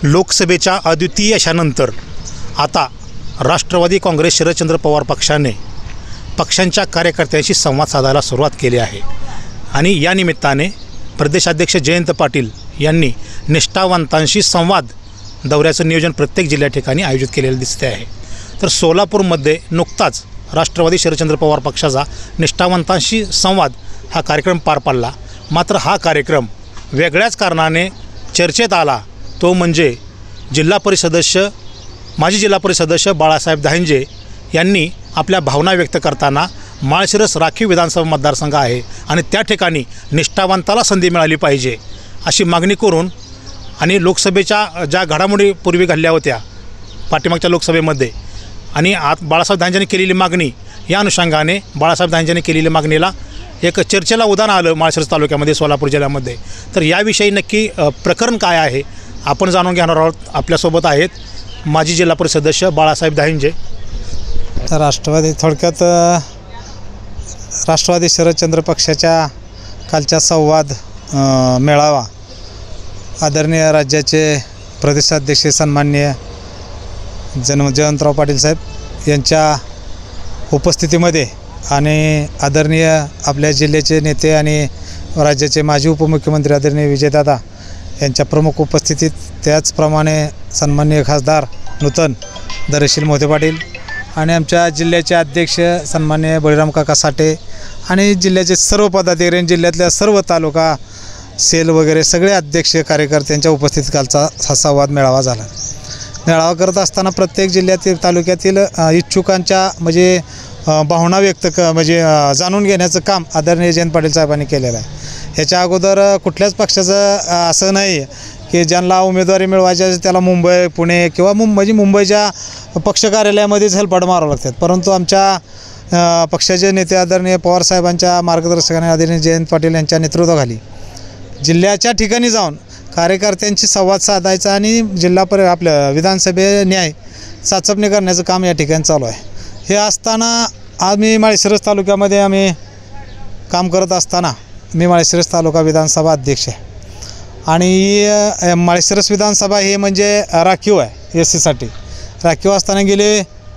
लोकसभेच्या अद्वितीय यशानंतर आता राष्ट्रवादी काँग्रेस शरदचंद्र पवार पक्षाने पक्षांच्या कार्यकर्त्यांशी संवाद साधायला सुरुवात केली आहे आणि या निमित्ताने प्रदेशाध्यक्ष जयंत पाटील यांनी निष्ठावंतांशी संवाद दौऱ्याचं नियोजन प्रत्येक जिल्ह्या ठिकाणी आयोजित केलेलं दिसते आहे। तर सोलापूरमध्ये नुकताच राष्ट्रवादी शरदचंद्र पवार पक्षाचा निष्ठावंतांशी संवाद हा कार्यक्रम पार पडला। मात्र हा कार्यक्रम वेगळ्याच कारणाने चर्चेत आला, तो म्हणजे माजी जिल्हा परिषद सदस्य बाळासाहेब दाहिंजे यांनी आपल्या भावना व्यक्त करताना माळशिरस राखीव विधानसभा मतदारसंघ आहे आणि त्या ठिकाणी निष्ठावंताला संधी मिळाली पाहिजे अशी मागणी करून आणि लोकसभेच्या ज्या घडामोडी पूर्वी घडल्या होत्या पाठीमागच्या लोकसभेमध्ये आणि बाळासाहेब दाहिंजेंनी केलेली मागणी, या अनुषंगाने बाळासाहेब दाहिंजेंनी केलेल्या मागणीला एक चर्चेला उदाहरण आलं माळशिरस तालुक्यामध्ये, सोलापूर जिल्ह्यामध्ये। तर याविषयी नक्की प्रकरण काय आहे आपण जाणून घेणार आहोत। आपल्यासोबत आहेत माजी जिल्हा परिषद सदस्य बाळासाहेब दाहिंजे। तर थोडक्यात राष्ट्रवादी शरदचंद्र पक्षाच्या कालच्या संवाद मेळावा आदरणीय राज्याचे प्रदेशाध्यक्ष सन्माननीय जयंतराव पाटील साहेब यांच्या उपस्थितीमध्ये आणि आदरणीय आपल्या जिल्ह्याचे नेते आणि राज्याचे माजी उपमुख्यमंत्री आदरणीय विजयदादा यांच्या प्रमुख उपस्थितीत, त्याचप्रमाणे सन्माननीय खासदार नूतन धैर्यशील मोहिते पाटील आणि आमच्या जिल्ह्याचे अध्यक्ष सन्माननीय बळीराम काका साठे आणि जिल्ह्याचे सर्व पदाधिकारी, जिल्ह्यातल्या सर्व तालुका सेल वगैरे सगळे अध्यक्ष कार्यकर्त्यांच्या उपस्थितीत कालचा हा संवाद मेळावा झाला। मेळावा करत असताना प्रत्येक जिल्ह्यातील तालुक्यातील इच्छुकांच्या भावना व्यक्त जाणून घेण्याचं काम आदरणीय जयंत पाटील साहेबांनी केलेलं आहे। ह्याच्या अगोदर कुठल्याच पक्षाचं असं नाही की ज्यांना उमेदवारी मिळवायची त्याला मुंबई, पुणे किंवा मुंबईच्या पक्ष कार्यालयामध्येच हेलपाट मारावं लागतात, परंतु आमच्या पक्षाचे नेते आदरणीय पवारसाहेबांच्या मार्गदर्शकाने आदरणीय जयंत पाटील यांच्या नेतृत्वाखाली जिल्ह्याच्या ठिकाणी जाऊन कार्यकर्त्यांशी संवाद साधायचा आणि आपल्या विधानसभे न्याय चाचपणी करण्याचं काम या ठिकाणी चालू आहे। हे असताना आम्ही माळशिरस तालुक्यामध्ये काम करत असताना मी माळशिरस तालुका विधानसभा अध्यक्ष आहे आणि माळशिरस विधानसभा हे म्हणजे राखीव आहे, SC राखीव असताना गेले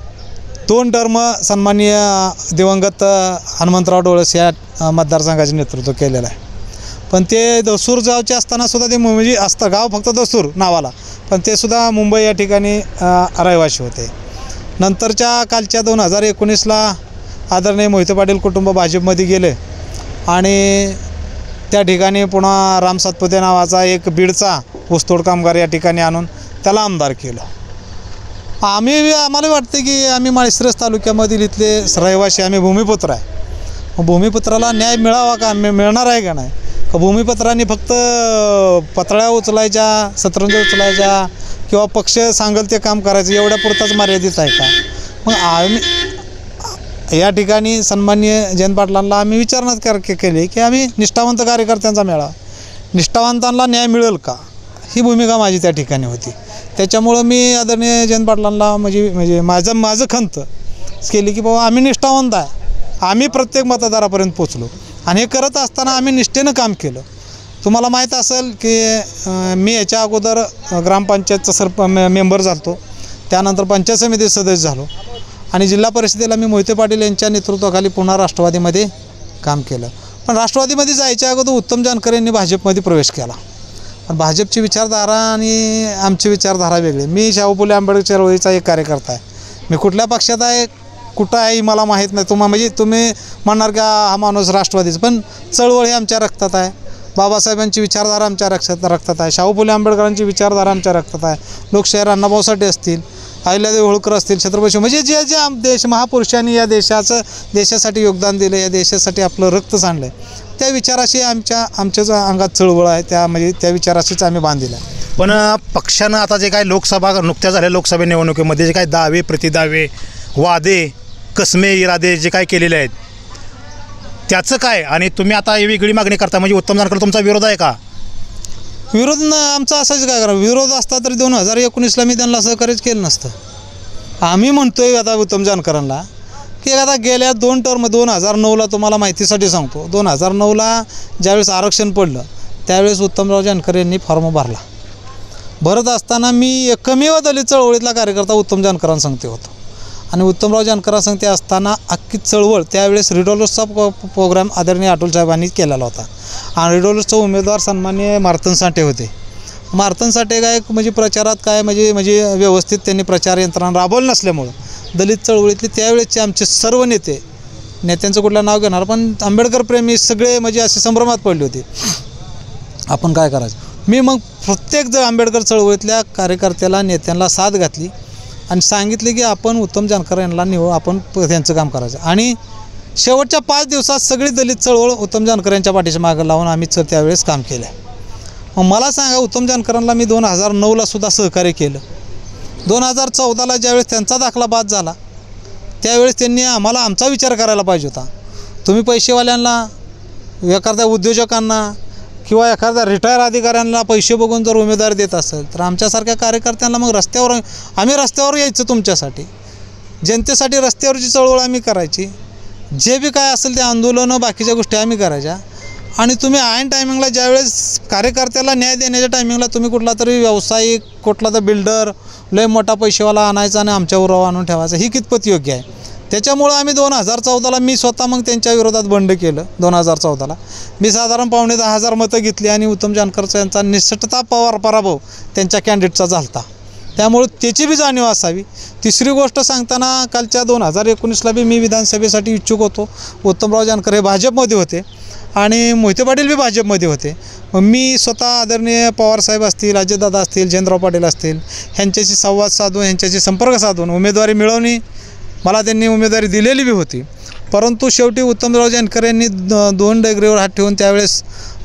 2 टर्म सन्माननीय दिवंगत हनुमंतराव डोळस या मतदारसंघाचे नेतृत्व केलेलं आहे। पण ते दसूर गावचे असताना सुद्धा ते गाव फक्त दसूर नावाला, पण ते सुद्धा मुंबई या ठिकाणी रहिवासी होते। नंतरच्या कालच्या 2019ला आदरणीय मोहिते पाटील कुटुंब भाजपमध्ये गेले आणि त्या ठिकाणी पुन्हा राम सातपुते नावाचा एक बीडचा ऊसतोड कामगार या ठिकाणी आणून त्याला आमदार केलं। आम्हाला वाटतं की आम्ही माळशिरस तालुक्यामधील इथले रहिवासी, आम्ही भूमिपुत्र आहे, भूमिपुत्राला न्याय मिळावा का, मिळणार आहे का नाही? भूमिपुत्रांनी फक्त पत्राळ्या उचलायच्या, सतरंजी उचलायच्या किंवा पक्ष सांगेल ते काम करायचं एवढ्या पुरताच मर्यादित आहे का? मग आम्ही या ठिकाणी सन्माननीय जयंत पाटलांना आम्ही विचारणा केली की आम्ही निष्ठावंत कार्यकर्त्यांचा मेळावा, निष्ठावंतांना न्याय मिळेल का, ही भूमिका माझी त्या ठिकाणी होती। त्याच्यामुळं मी आदरणीय जयंत पाटलांना माझं खंत केली की बाबा आम्ही निष्ठावंत आहे, आम्ही प्रत्येक मतदारापर्यंत पोचलो आणि हे करत असताना आम्ही निष्ठेनं काम केलं। तुम्हाला माहीत असेल की मी याच्या अगोदर ग्रामपंचायतचा मेंबर झालो, त्यानंतर पंचायत समिती सदस्य झालो आणि जिल्हा परिषदेला मी मोहिते पाटील यांच्या नेतृत्वाखाली पुन्हा राष्ट्रवादीमध्ये काम केलं। पण राष्ट्रवादीमध्ये जायच्या अगोदर उत्तम जानकर यांनी भाजपमध्ये प्रवेश केला। पण भाजपची विचारधारा आणि आमची विचारधारा वेगळी। मी शाहू फुले आंबेडकर चळवळीचा एक कार्यकर्ता आहे, मी कुठल्या पक्षात आहे कुठं आहे मला माहीत नाही। तुम्ही म्हणणार का हा माणूस राष्ट्रवादीचा, पण चळवळ हे आमच्या रक्तात आहे, बाबासाहेबांची विचारधारा आमच्या रक्तात आहे, शाहू फुले आंबेडकरांची विचारधारा आमच्या रक्तात आहे, लोकशाहीर अण्णाभाऊ साठे असतील, अहिल्यादेवी होळकर असतील, छत्रपती जे महापुरुषांनी या देशासाठी योगदान दिलं, या देशासाठी आपलं रक्त सांडलं, त्या विचाराशी आमच्या अंगात चळवळ आहे, त्या विचाराशीच आम्ही बांधलेलं आहे। पण पक्षानं आता जे काय नुकत्याच झाल्या लोकसभा निवडणुकीमध्ये जे काय दावे प्रतिदावे, वादे, कसमे इरादे जे काय केलेले आहेत त्याचं काय? आणि तुम्ही आता ही वेगळी मागणी करता, उत्तम जानकर तुमचा विरोध आहे का? विरोध आमचा असाच काय करा, विरोध असता तरी 2019ला मी त्यांना सहकार्यच केलं नसतं। आम्ही म्हणतोय आता उत्तम जानकरांना की आता गेल्या 2 टर्म 2009ला तुम्हाला माहितीसाठी सांगतो, 2009ला ज्यावेळेस आरक्षण पडलं त्यावेळेस उत्तमराव जानकर यांनी फॉर्म भरला भरत असताना मी एकमेव दलित चळवळीतला कार्यकर्ता उत्तम जानकरांना सांगते होतो. आणि उत्तमराव जानकरांना सांगते असताना अख्खी चळवळ त्यावेळेस रिडॉलर्सचा प्रोग्राम आदरणीय अटुल साहेबांनी केलेला होता. आणि रिडॉलर्सचे उमेदवार सन्माननीय मार्तन साठे होते. मार्तन साठे काय म्हणजे प्रचारात काय म्हणजे व्यवस्थित त्यांनी प्रचार यंत्रणा राबवलं नसल्यामुळं दलित चळवळीतले त्यावेळेसचे आमचे सर्व नेत्यांचं कुठलं नाव घेणार पण आंबेडकर प्रेमी सगळे म्हणजे असे संभ्रमात पडले होते. आपण काय करायचं. मी मग प्रत्येक आंबेडकर चळवळीतल्या कार्यकर्त्याला नेत्यांना साथ घातली आणि सांगितले की आपण उत्तम जानकर यांना आपण त्यांचं काम करायचं. आणि शेवटच्या 5 दिवसात सगळी दलित चळवळ उत्तम जानकर यांच्या पाठीच्या मागं लावून आम्ही त्यावेळेस काम केलं. मग मला सांगा उत्तम जानकरांना मी 2009ला सुद्धा सहकार्य केलं. 2014ला ज्यावेळेस त्यांचा दाखला बाद झाला त्यावेळेस त्यांनी आम्हाला आमचा विचार करायला पाहिजे होता. तुम्ही पैसेवाल्यांना एखाद्या उद्योजकांना किंवा एखाद्या रिटायर अधिकाऱ्यांना पैसे बघून जर उमेदवारी देत असेल तर आमच्यासारख्या कार्यकर्त्यांना मग आम्ही रस्त्यावर यायचं तुमच्यासाठी. जनतेसाठी रस्त्यावरची चळवळ आम्ही करायची. जे बी काय असेल ते आंदोलनं बाकीच्या गोष्टी आम्ही करायच्या. आणि तुम्ही ऐन टायमिंगला ज्यावेळेस कार्यकर्त्याला न्याय देण्याच्या टायमिंगला तुम्ही कुठला तरी व्यावसायिक कुठला तर बिल्डर लय मोठा पैसेवाला आणायचा आणि आमच्यावर आणून ठेवायचा ही कितपत योग्य आहे. त्याच्यामुळं आम्ही 2014ला मी स्वतः मग त्यांच्या विरोधात बंड केलं. 2014ला मी साधारण 10,000 मतं घेतली आणि उत्तम जानकरचा यांचा निष्ठता पराभव त्यांच्या कॅन्डिडेटचा झाला. त्यामुळे त्याची बी जाणीव असावी. तिसरी गोष्ट सांगताना कालच्या 2019ला बी मी विधानसभेसाठी इच्छुक होतो. उत्तमराव जानकर हे भाजपमध्ये होते आणि मोहिते पाटील बी भाजपमध्ये होते. मग मी स्वतः आदरणीय पवारसाहेब असतील, अजितदादा असतील, जयंतराव पाटील असतील ह्यांच्याशी संवाद साधून ह्यांच्याशी संपर्क साधून उमेदवारी मिळवणी मला त्यांनी उमेदवारी दिलेली बी होती. परंतु शेवटी उत्तमराव जानकर यांनी 2 डगरीवर हात ठेवून त्यावेळेस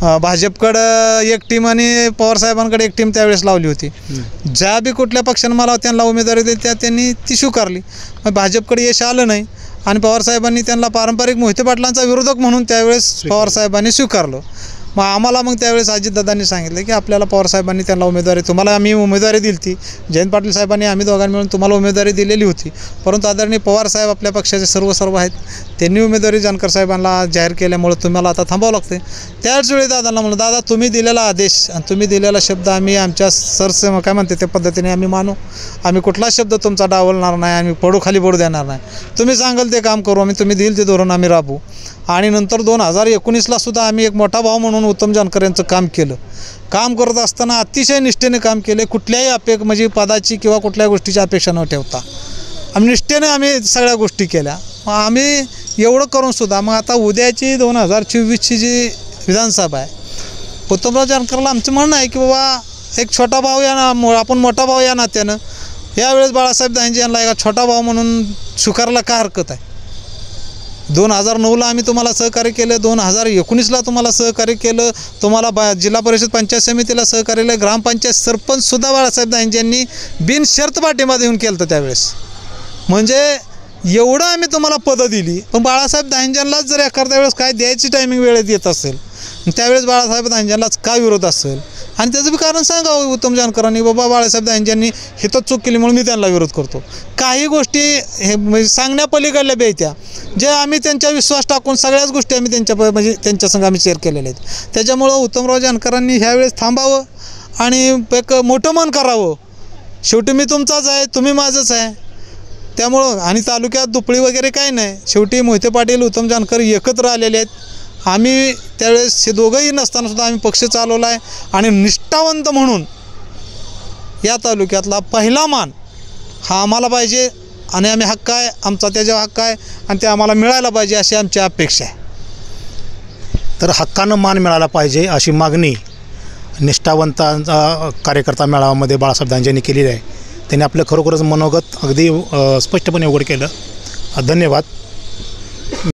भाजपकडं एक टीम आणि पवारसाहेबांकडे एक टीम त्यावेळेस लावली होती. ज्या बी कुठल्या पक्षानं मला त्यांना उमेदवारी दिली त्यांनी ती स्वीकारली. मग भाजपकडे यश आलं नाही आणि पवारसाहेबांनी त्यांना पारंपरिक मोहिते पाटलांचा विरोधक म्हणून त्यावेळेस पवारसाहेबांनी स्वीकारलं. मग आम्हाला मग त्यावेळेस अजितदादांनी सांगितलं की आपल्याला पवारसाहेबांनी त्यांना उमेदवारी तुम्हाला आम्ही उमेदवारी दिली ती जयंत पाटील साहेबांनी आम्ही दोघांनी मिळून तुम्हाला उमेदवारी दिलेली होती. परंतु आदरणीय पवारसाहेब आपल्या पक्षाचे सर्व आहेत. त्यांनी उमेदवारी जानकर साहेबांना जाहीर केल्यामुळं तुम्हाला आता थांबावं लागते. त्याच वेळी दादांना म्हणलं दादा तुम्ही दिलेला आदेश आणि तुम्ही दिलेला शब्द आम्ही आमच्या काय म्हणते त्या पद्धतीने आम्ही मानू. आम्ही कुठलाच शब्द तुमचा डावलणार नाही. आम्ही खाली पडू देणार नाही. तुम्ही सांगाल ते काम करू. आम्ही तुम्ही देईल ते धोरण आम्ही राबवू. आणि नंतर 2019ला सुद्धा आम्ही एक मोठा भाव म्हणून उत्तम जानकर यांचं काम केलं. काम करत असताना अतिशय निष्ठेने काम केले. कुठल्याही म्हणजे पदाची किंवा कुठल्याही गोष्टीची अपेक्षा न ठेवता आम्ही निष्ठेने आम्ही सगळ्या गोष्टी केल्या. मग आम्ही एवढं करूनसुद्धा मग आता उद्याची 2024ची जी विधानसभा आहे उत्तमराव जानकरला आमचं म्हणणं आहे की बाबा एक छोटा भाव आपण मोठा भाव या नात्यानं यावेळेस बाळासाहेब दांजे यांना एका छोटा भाव म्हणून स्वीकारायला काय हरकत आहे. 2009ला आम्ही तुम्हाला सहकार्य केलं. 2019ला तुम्हाला सहकार्य केलं. तुम्हाला जिल्हा परिषद पंचायत समितीला सहकार्य केलं. ग्रामपंचायत सरपंचसुद्धा बाळासाहेब दांजे यांनी बिनशर्त पाठिंबा देऊन केलं होतं त्यावेळेस. म्हणजे एवढं आम्ही तुम्हाला पदं दिली. पण बाळासाहेब दांजेंनाच जर एखाद्या वेळेस काय द्यायची टायमिंग वेळेत येत असेल त्यावेळेस बाळासाहेब दांजेंनाच काय विरोध असेल आणि त्याचं बी कारण सांगावं उत्तम जानकरांनी बाबा बाळासाहेब दांजेंनी हे तर चूक केली म्हणून मी त्यांना विरोध करतो. काही गोष्टी हे म्हणजे सांगण्यापलीकडल्या बी त्या जे आम्ही त्यांच्या विश्वास टाकून सगळ्याच गोष्टी आम्ही त्यांच्या संग आम्ही शेअर केलेल्या आहेत. त्याच्यामुळं उत्तमराव जानकरांनी ह्यावेळेस थांबावं आणि एक मोठं मन करावं. शेवटी मी तुमचाच आहे, तुम्ही माझंच आहे. त्यामुळं आणि तालुक्यात दुपळी वगैरे काही नाही. शेवटी मोहिते पाटील उत्तम जानकर एकत्र आलेले आहेत. आम्ही त्यावेळेस हे दोघंही नसतानासुद्धा आम्ही पक्ष चालवला आहे आणि निष्ठावंत म्हणून या तालुक्यातला पहिला मान हा आम्हाला पाहिजे आणि आम्ही हक्क आहे आमचा त्याच्या हक्क आहे आणि ते आम्हाला मिळायला पाहिजे अशी आमची अपेक्षा आहे. तर हक्कानं मान मिळाला पाहिजे अशी मागणी निष्ठावंतांचा कार्यकर्ता मेळाव्यामध्ये बाळासाहेब दांजे यांनी केलेली आहे. त्यांनी आपलं खरोखरच मनोगत अगदी स्पष्टपणे उघड केलं. धन्यवाद.